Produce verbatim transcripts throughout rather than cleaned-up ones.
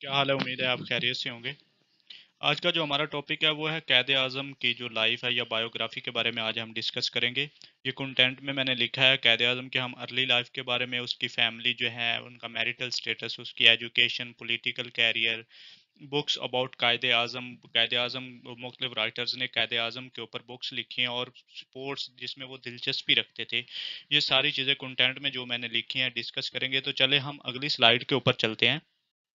क्या हाल है। उम्मीद है आप खैरियत से होंगे। आज का जो हमारा टॉपिक है वो है कैद आज़म की जो लाइफ है या बायोग्राफी के बारे में आज हम डिस्कस करेंगे। ये कंटेंट में मैंने लिखा है कैद आज़म के हम अर्ली लाइफ के बारे में, उसकी फैमिली जो है, उनका मैरिटल स्टेटस, उसकी education, political career, books about Quaid Azam. कायदे आज़म मुख्तलिफ राइटर्स ने कायदे आज़म के ऊपर बुक्स लिखी हैं और स्पोर्ट्स जिसमें वो दिलचस्पी रखते थे। ये सारी चीज़ें कंटेंट में जो मैंने लिखी हैं डिस्कस करेंगे। तो चले हम अगली स्लाइड के ऊपर चलते हैं।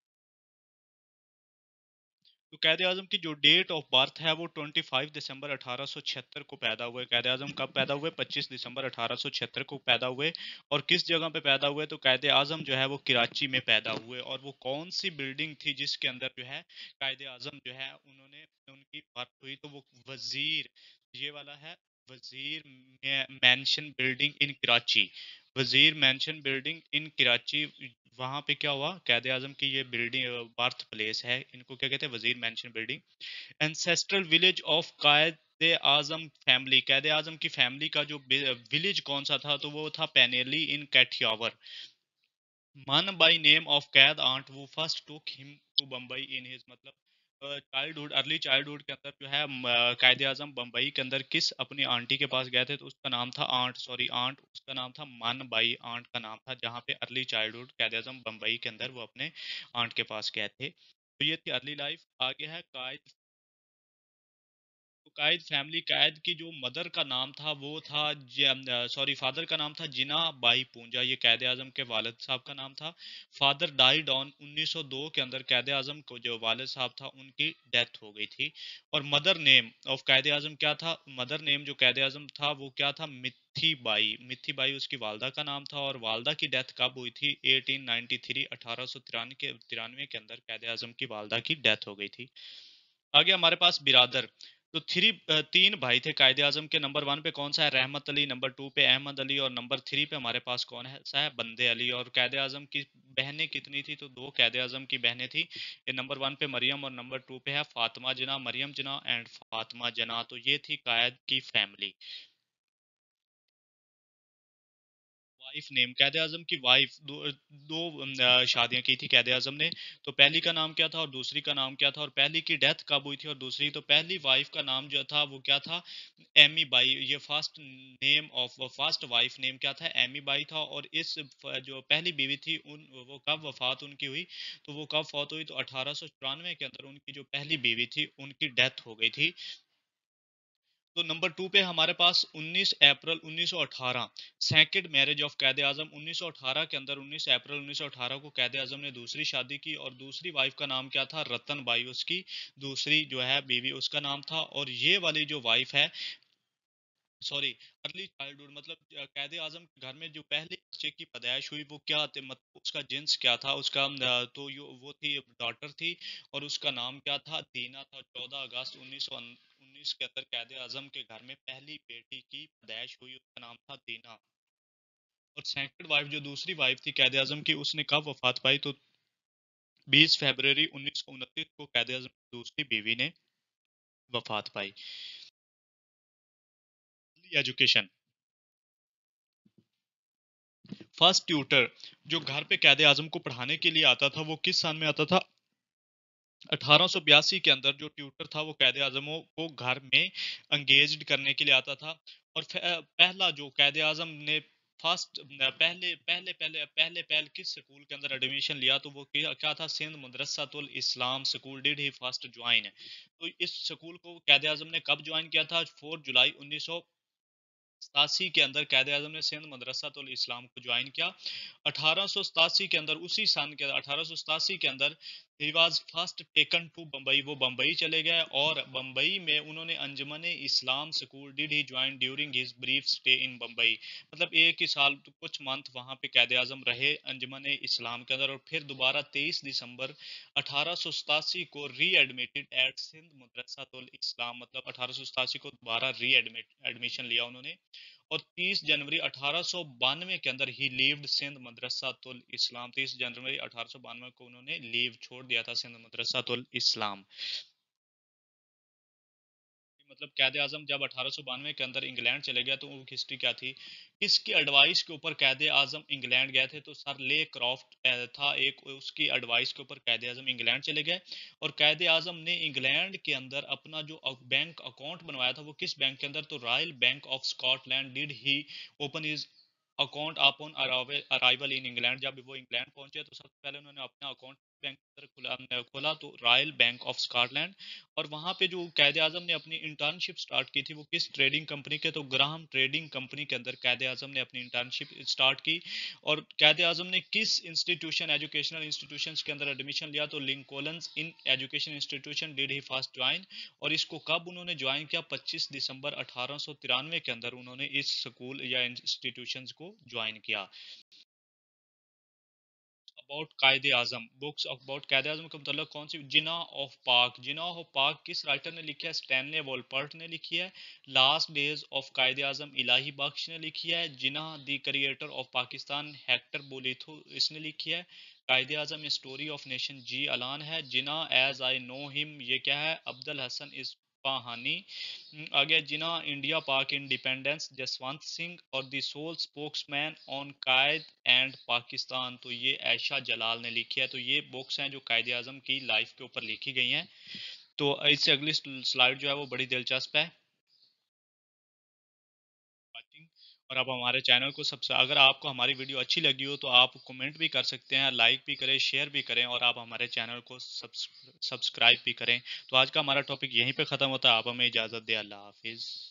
तो कैद आजम की जो डेट ऑफ बर्थ है वो पच्चीस दिसंबर अठारह सौ छिहत्तर को पैदा हुए। कैद आजम कब पैदा हुए? पच्चीस दिसंबर अठारह सौ छिहत्तर को पैदा हुए। और किस जगह पे पैदा हुए? तो कैद आजम जो है वो कराची में पैदा हुए। और वो कौन सी बिल्डिंग थी जिसके अंदर जो है कैद आजम जो है उन्होंने उनकी बर्थ हुई? तो वो वजीर, ये वाला है, वजीर मैंशन बिल्डिंग इन कराची। वजीर मैंशन बिल्डिंग इन कराची, वहां पे क्या हुआ? कैद आजम की ये बिल्डिंग बर्थ प्लेस है, इनको क्या कहते हैं? Wazir mansion building. Ancestral village of Quaid Azam family. Quaid Azam की फैमिली का जो विलेज कौन सा था? तो वो था पेनेली in Kathiawar. Manbai name of Quaid aunt who first took him to Bombay in his, मतलब चाइल्डहुड, अर्ली चाइल्डहुड के अंदर जो है कायद आजम बम्बई के अंदर किस अपनी आंटी के पास गए थे? तो उसका नाम था आंट, सॉरी आंट, उसका नाम था मन बाई आंट का नाम था, जहाँ पे अर्ली चाइल्डहुड कैद आजम बम्बई के अंदर वो अपने आंट के पास गए थे। तो ये थी अर्ली लाइफ। आगे है कायद। तो कायद फैमिली, कायद की जो मदर का नाम था वो था, सॉरी फादर का नाम था जिना बाई पूंजा। ये कैद आजम के वालिद साहब का नाम था। फादर डाइड ऑन उन्नीस सौ दो के अंदर कैद आजम को जो वालिद साहब था उनकी डेथ हो गई थी। और मदर नेम ऑफ कैद आजम क्या था? मदर नेम जो कैद आजम था वो क्या था? मिथी बाई। मिथी बाई उसकी वालदा का नाम था। और वालदा की डेथ कब हुई थी? एटीन नाइनटी थ्री, अठारह सौ तिरानवे के तिरानवे के अंदर कैद आजम की वालदा की डेथ हो गई थी। आगे हमारे पास बिरादर। तो थ्री तीन भाई थे कायदे आजम के। नंबर वन पे कौन सा है? रहमत अली। नंबर टू पे अहमद अली। और नंबर थ्री पे हमारे पास कौन है सा है? बंदे अली। और कायदे आजम की बहनें कितनी थी? तो दो कायदे आजम की बहनें थी। ये नंबर वन पे मरियम और नंबर टू पे है फातिमा जना, मरियम जना एंड फातिमा जना। तो ये थी कायद की फैमिली। वाइफ नेम, कैद आजम की वाइफ दो दो अ, शादियां की थी कैद आजम ने। तो पहली का नाम क्या था और दूसरी का नाम क्या था? और पहली की डेथ कब हुई थी और दूसरी? तो पहली वाइफ का नाम जो था वो क्या था? एमी बाई। ये first name of first wife name क्या था? एमी बाई था। और इस फ- जो पहली बीवी थी उन वो कब वफात उनकी हुई? तो वो कब फौत हुई? तो अठारह सौ चौरानवे के अंदर उनकी जो पहली बीवी थी उनकी डेथ हो गई थी। तो नंबर टू पे हमारे पास उन्नीस अप्रैल उन्नीस सौ अठारह, सेकंड मैरिज ऑफ कैद आजम। उन्नीस सौ अठारह के अंदर उन्नीस अप्रैल उन्नीस सौ अठारह को कैद आजम ने दूसरी शादी की। और दूसरी वाइफ का नाम क्या था? रतन बाई उसकी दूसरी जो है बीवी, उसका नाम था। और ये वाली जो वाइफ है, सॉरी, अर्ली चाइल्डहुड, मतलब अ, कैद आजम के घर में जो पहले बच्चे की पैदाइश हुई वो क्या थे, मतलब उसका जिन्स क्या था उसका? अ, तो यो वो थी, डॉटर थी। और उसका नाम क्या था? दीना था। चौदह अगस्त उन्नीस सौ उन्नीस के अंदर कैद आजम के घर में पहली बेटी की पैदाइश हुई, उसका नाम था दीना। और सेकंड वाइफ जो दूसरी वाइफ थी कैद आजम की, उसने कब वफात पाई? तो बीस फरवरी उन्नीस सौ उनतीस को कैद आजम की दूसरी बीवी ने वफात पाई। एजुकेशन। फर्स्ट ट्यूटर जो घर पे कैद आजम को पढ़ाने के लिए आता था वो किस सन में आता था? अठारह सौ बयासी के अंदर जो ट्यूटर था वो कैद आजमों को घर में एंगेज्ड करने के लिए आता था। और पहला जो कैद आजम ने फर्स्ट पहले पहले पहले पहले पहल किस स्कूल के अंदर एडमिशन लिया? तो वो क्या क्या था? Sindh Madrasatul Islam school did he first join. तो इस स्कूल को कैद आजम ने कब ज्वाइन किया था? फोर जुलाई उन्नीस सौ सतासी के अंदर कैद आजम ने सिंध मदरसातुल इस्लाम को ज्वाइन किया। अठारह सौ सतासी के अंदर, उसी सन के अठारह सौ सतासी के अंदर ही was first taken to Bombay. वो बम्बई चले गए और बम्बई में उन्होंने Anjuman Islam school did he join during his brief stay in Bombay. मतलब एक ही साल तो कुछ मंथ वहां पे कैद आजम रहे अंजुमन इस्लाम के अंदर। और फिर दोबारा तेईस दिसंबर अठारह सौ सतासी को readmitted at Sindh Madrasatul Islam, मतलब अठारह सौ सतासी को दोबारा री एडमिट एडमिशन लिया उन्होंने। और तीस जनवरी अठारह सौ बानवे के अंदर ही लीव्ड सिंध मदरसातुल इस्लाम। तीस जनवरी अठारह सौ बानवे को उन्होंने लीव छोड़ दिया था सिंध मदरसातुल इस्लाम। मतलब कैद आजम जब अठारह सौ बानवे के अंदर इंग्लैंड चले गया तो वो हिस्ट्री क्या थी, किसकी एडवाइस के ऊपर कैद आजम इंग्लैंड गए थे, तो सर ले क्रॉफ्ट था एक, उसकी एडवाइस के ऊपर कैद आजम इंग्लैंड चले गए। और कैद आजम ने इंग्लैंड के अंदर अपना जो बैंक अकाउंट बनवाया था वो किस बैंक के अंदर, तो royal bank of Scotland did he open his account upon arrival in England. जब वो इंग्लैंड पहुंचे तो सबसे पहले उन्होंने अपना अकाउंट बैंक के अंदर खुला खोला तो रॉयल बैंक ऑफ स्कॉटलैंड। और वहां पे जो कैद आजम ने अपनी इंटर्नशिप स्टार्ट की थी वो किस ट्रेडिंग कंपनी के, तो ग्राहम ट्रेडिंग कंपनी के अंदर कैद आजम ने अपनी इंटर्नशिप स्टार्ट की। और कैद आजम ने किस इंस्टीट्यूशन एजुकेशनल इंस्टीट्यूशन के अंदर एडमिशन लिया, तो Lincoln's in education institution did he first join. और इसको कब उन्होंने ज्वाइन किया, पच्चीस दिसंबर अठारह सौ तिरानवे के अंदर उन्होंने इस स्कूल या इंस्टीट्यूशन को ज्वाइन किया। About Quaid Azam, books about Quaid Azam का मतलब कौन सी, जिना ऑफ पाक। जिना ऑफ पाक किस राइटर ने लिखी है, स्टैनले वॉलपर्ट ने लिखी है। Last days of Quaid Azam Ilahi Bakhsh ने लिखी है। Jinnah the creator of Pakistan Hector Bolitho इसने लिखी है। Quaid Azam story of nation G Allana है। Jinnah as I know him ये क्या है, अब्दुल हसन इस पाहानी। आगे जिना इंडिया पाक इंडिपेंडेंस जसवंत सिंह। और the sole spokesman on Quaid and Pakistan, तो ये ऐशा जलाल ने लिखी है। तो ये बुक्स हैं जो कायद आजम की लाइफ के ऊपर लिखी गई हैं। तो इससे अगली स्लाइड जो है वो बड़ी दिलचस्प है। वाचिंग। और आप हमारे चैनल को सबसे, अगर आपको हमारी वीडियो अच्छी लगी हो तो आप कमेंट भी कर सकते हैं, लाइक भी करें, शेयर भी करें, और आप हमारे चैनल को सब्सक्राइब भी करें। तो आज का हमारा टॉपिक यहीं पे ख़त्म होता है। आप हमें इजाज़त दें। अल्लाह हाफिज़।